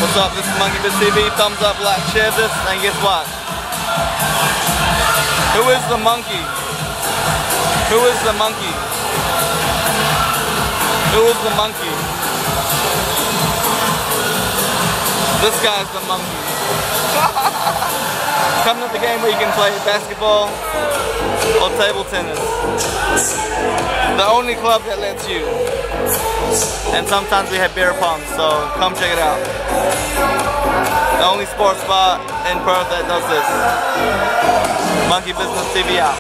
What's up? This is Monkey Biz TV. Thumbs up, like, share this, and guess what? Who is the monkey? Who is the monkey? Who is the monkey? This guy's the monkey. Come to the game where you can play basketball or table tennis. The only club that lets you. And sometimes we have beer pong, so come check it out. The only sports bar in Perth that does this. Monkey Business TV out.